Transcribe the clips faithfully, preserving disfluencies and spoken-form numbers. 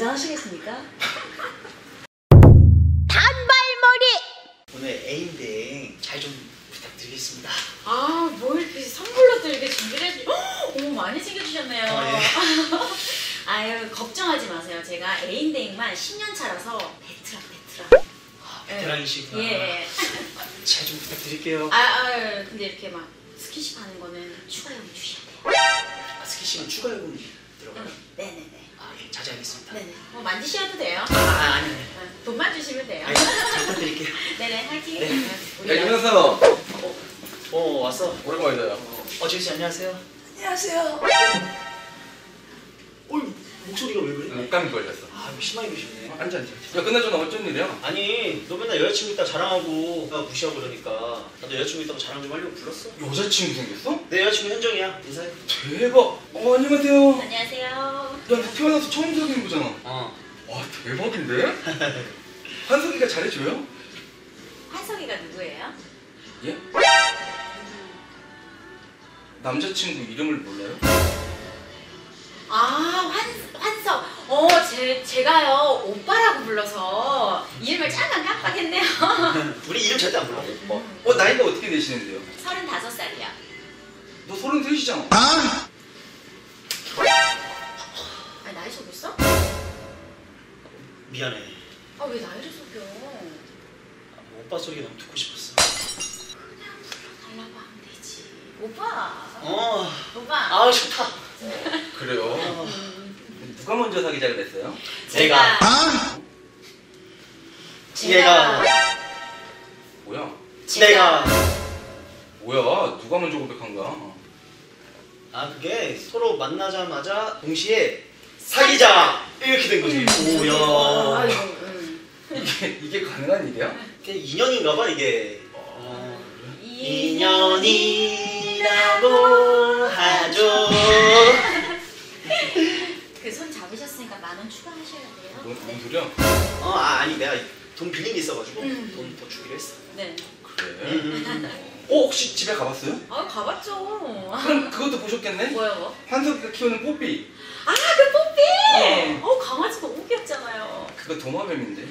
한잔 하시겠습니까? 단발머리! 오늘 애인대행 잘 좀 부탁드리겠습니다. 아, 뭐 이렇게 선물로 또 이렇게 준비를 해주... 어머, 많이 챙겨주셨네요. 아, 예. 아유, 걱정하지 마세요. 제가 애인대행만 십 년 차라서 베트랑 베트랑. 아, 베테랑이시구나. 예. 잘 좀 부탁드릴게요. 아, 아, 근데 이렇게 막 스킨십 하는 거는 추가요금 주셔야 돼요. 아, 스킨십은 추가 요금 들어가요? 응, 네네네. 아, 예, 자제하겠습니다. 네네. 뭐 만지셔도 돼요. 아, 아 아니, 아니. 응, 돈만 주시면 돼요. 아니, 잘 부탁드릴게요. 네네, 화이팅. 네. 우리 야, 김현서. 어, 어, 왔어. 오랜만이다. 어, 어 지우씨 안녕하세요. 안녕하세요. 어이, 목소리가 왜 그래? 목감기 걸렸어. 아, 이거 심하게 그러시네. 어, 앉아, 앉아. 야, 끝나주나 어쩐 일이야? 아니, 너 맨날 여자친구 있다 자랑하고 나 무시하고 그러니까 나도 여자친구 있다고 자랑 좀 하려고 불렀어. 여자친구 생겼어? 내 여자친구 현정이야. 인사해. 대박. 어, 안녕하세요. 안녕하세요. 야, 너 태어나서 처음 사귄 거잖아. 어. 와, 대박인데? 한석이가 잘해줘요? 한석이가 누구예요? 예? 남자친구 이름을 몰라요? 아, 환, 환석. 어, 제, 제가요, 오빠라고 불러서 이름을 잠깐 깜빡했네요. 우리 이름 절대 안 불러. 어, 어 나이가 어떻게 되시는데요? 서른다섯 살이요. 너 서른셋이잖아. 아, 나이 속였어? 미안해. 아, 왜 나이를 속여? 아, 뭐 오빠 소리 너무 듣고 싶었어. 달라고 하면 되지. 오빠. 어. 오빠. 아, 좋다. 그래요? 어. 누가 먼저 사귀자고 그랬어요? 제가. 제가. 뭐야? 내가. 뭐야? 누가 먼저 고백한 거야? 아, 그게 서로 만나자마자 동시에 사귀자 이렇게 된 거지. 오야. 아이고, 응. 이게, 이게 가능한 일이야? 그게 인연인가 봐 이게. 어, 인연이라고 하죠. 그 손 잡으셨으니까 만 원 추가하셔야 돼요. 뭔, 네. 뭔 소리야? 어, 아, 아니 내가 돈 빌린 게 있어가지고 음. 돈 더 주기로 했어. 네. 그래? 음. 어, 혹시 집에 가봤어요? 아, 가봤죠. 그럼 그것도 보셨겠네? 뭐야, 뭐? 한석이가 키우는 뽀삐. 아, 그 뽀삐! 어. 어, 강아지 너무 귀엽잖아요. 그거 도마뱀인데.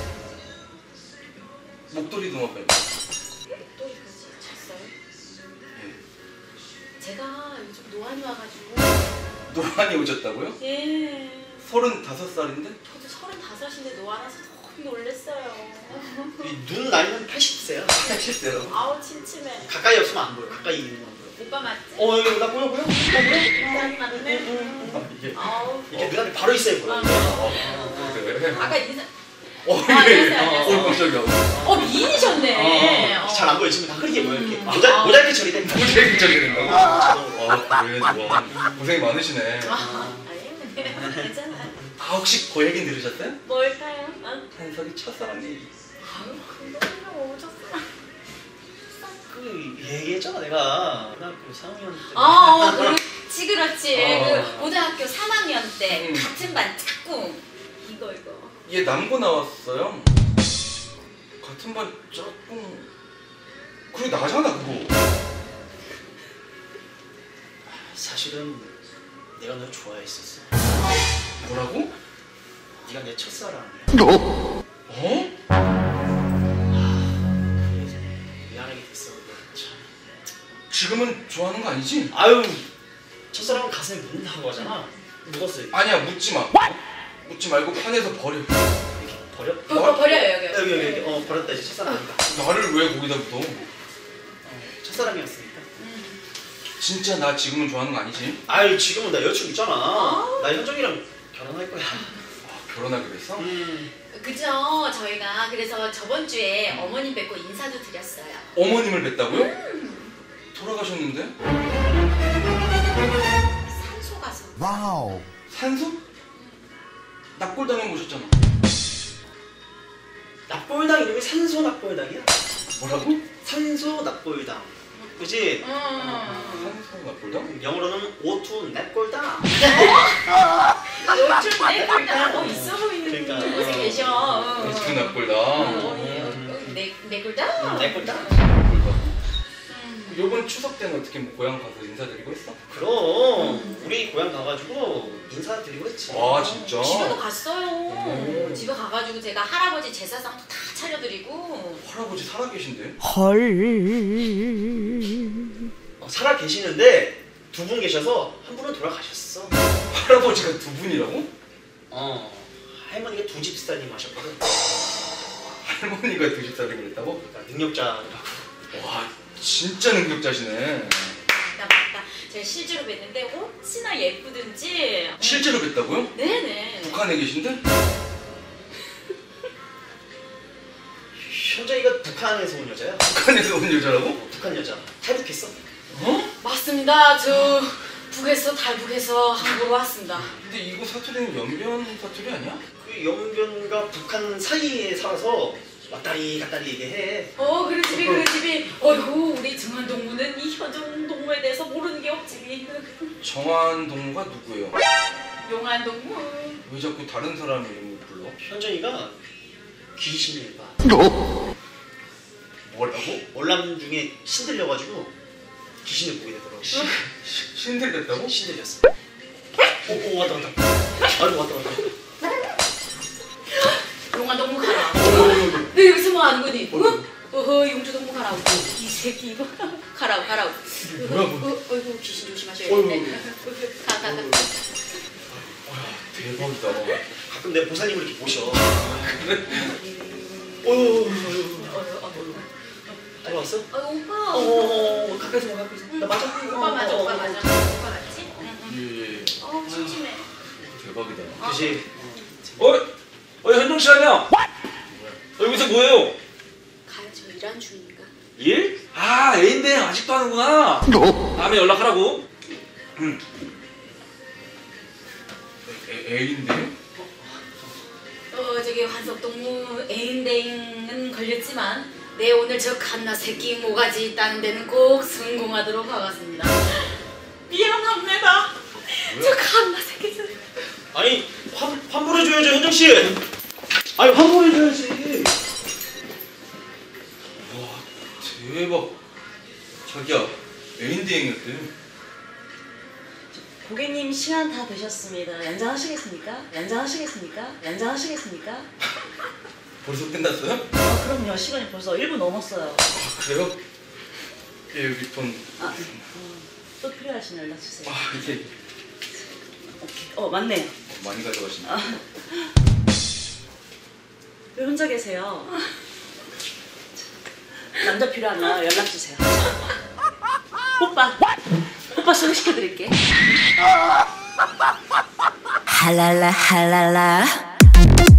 목도리 도마뱀. 목도리까지 찼어요? 예. 제가 요즘 노안이 와가지고. 노안이 오셨다고요? 예. 서른다섯 살인데? 저도 서른다섯인데 노안 와서 너무 놀랬어요. 눈 나이는 팔십 세야. 팔십 세요. 아우, 침침해. 가까이 없으면 안 보여. 가까이 있는 건 안 보여. 오빠 맞지? 어, 여기 나 보여 보여? 나 보여? 노안이 맞네. 아, 이게. 아우. 이게 눈앞에 바로 있어야 보여. 아, 어, 그래. 아까 인사. 어, 아, 예. 안녕하세요, 어, 안녕하세요. 어, 깜짝이야. 어, 미인이셨네. 어. 잘 안 보여. 지금 다 흐리게 보여 이렇게. 음. 모자 어. 모자이크 처리돼. 모자이크 처리 된다고? 아. 아, 그래, 좋아. 고생이 많으시네. 아, 아니, 괜찮아요. 아, 혹시 그 얘기 들으셨어요? 뭘까요? 어? 한석이 첫사랑 얘기. 아유, 그거는 오셨구나. 그 얘기했잖아 내가. 고등학교 삼 학년 때. 어, 어, 그렇지, 그렇지. 어. 그 고등학교 삼 학년 때 음. 같은 반 짝꿍. 이거, 이거. 얘 남고 나왔어요. 같은 반 짝꿍. 그래, 나잖아, 그거. 사실은 내가 널 좋아했었어. 뭐라고? 네가 내 첫사랑이야. 어? 그래서 미안하게 됐어. 근데 참. 지금은 좋아하는 거 아니지? 아유, 첫사랑은 가슴에 묻는다고 하잖아. 묻었어. 아니야, 묻지 마. 묻지 말고 판에서 버려. 이렇게 버려? 어, 어, 버려요, 여기. 여기 여기 여기. 어, 버렸다 이제 첫사랑이니까. 나를 왜 거기다 묻어? 어, 첫사랑이었으니까. 음. 진짜 나 지금은 좋아하는 거 아니지? 아유, 지금은 나 여자친구 있잖아. 아. 나 현정이랑 결혼할 거야. 아, 결혼하기로 했어? 음. 그죠, 저희가. 그래서 저번 주에 어머님 뵙고 인사도 드렸어요. 어머님을 뵀다고요? 음. 돌아가셨는데? 산소 가서. 와우. 산소? 납골당해 모셨잖아. 납골당 이름이 산소 납골당이야? 뭐라고? 산소 납골당. 그지? 음. 산소 납골당? 영어로는 오투 납골당. 요즘 내골당 어, 있어 보이는 그러니까, 곳에 어. 계셔. 오투 어, 납골당. 어, 예. 여기 내, 내골당? 납골당? 납골당. 음. 요번 추석 때는 어떻게 뭐 고향 가서 인사드리고 했어? 그럼 우리 고향 가가지고 인사드리고 했지. 아 진짜? 집에도 갔어요. 오. 집에 가가지고 제가 할아버지 제사상도 다 차려드리고. 할아버지 살아계신데? 어, 살아 계시는데 두 분 계셔서 한 분은 돌아가셨어. 할아버지가 두 분이라고? 어 할머니가 두 집 살림 하셨거든. 할머니가 두 집 살림을 했다고? 그러니까 능력자라고. 와 진짜 능력자시네. 맞다 맞다. 제가 실제로 뵀는데 어찌나 예쁘든지. 실제로 뵀다고요? 네네. 북한에 계신데? 현정이가 북한에서 온 여자야. 북한에서 온 여자라고? 어, 북한 여자. 탈북했어. 어? 맞습니다. 저 북에서 탈북해서 한국으로 왔습니다. 근데 이거 사투리는 연변 사투리 아니야? 그 연변과 북한 사이에 살아서 왔다리 갔다리 얘기해. 어 그런 집이 그런 집이. 어이구 우리 정한 동무는 이 현정 동무에 대해서 모르는 게 없지. 정한 동무가 누구예요? 용한 동무. 왜 자꾸 다른 사람 이름을 불러? 현정이가 귀신을 봐. 뭐라고? 월남 중에 신들려가지고 귀신을 보게 되더라고. 시, 신들 됐다고? 신들렸어. 오, 오 왔다 왔다. 아이고 왔다 왔다. 용한 동무 가라. 오, 너 여기서 뭐 하는 거니? 어? 어허 용주 동무 가라고. 이 새끼 이거 가라고 가라고. 뭐야, 어, 어, 어이구 귀신 조심하셔야겠네. 가가 가. 대박이다. 가끔 내 보살님을 이렇게 모셔. 오, 잘 왔어? 어 오빠. 어, 가까이서 봐, 가까이서. 나 맞아? 오빠 맞아 오빠 맞아. 오빠 맞지? 응, 응. 예. 어 심심해. 대박이다. 그지? 어? 어 현정 씨 아니야? 어, 여기서 뭐해요? 가야지 일하는 중이니까. 일? 아 애인데 아직도 하는구나. 다음에 연락하라고. 응. 애, 애인데? 어 저기 환석동무 애인댕은 걸렸지만 내 오늘 저 갓나 새끼 모가지 있다는 데는 꼭 성공하도록 하겠습니다. 미안합니다. 저 갓나 새끼 저. 아니 환 환불해줘야죠 현정 씨. 아니 환불해줘야지. 와 대박. 자기야 애인 대행이었대. 고객님 시간 다 되셨습니다. 연장하시겠습니까? 연장하시겠습니까? 연장하시겠습니까? 벌써 끝났어요? 아 그럼요. 시간이 벌써 일 분 넘었어요. 아 그래요? 예 여기 돈. 아, 어, 또 필요하시면 연락 주세요. 아 이게 오케이. 어 맞네. 많이 가져가시네. 아. 왜 혼자 계세요? 남자 필요하면 연락 주세요. 오빠, 오빠 소개시켜드릴게. 할랄라 할랄라